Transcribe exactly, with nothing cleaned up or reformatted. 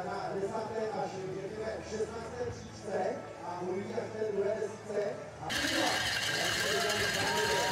na desáté až řekněme šestnácté příčce a mluví až v té druhé desítce. A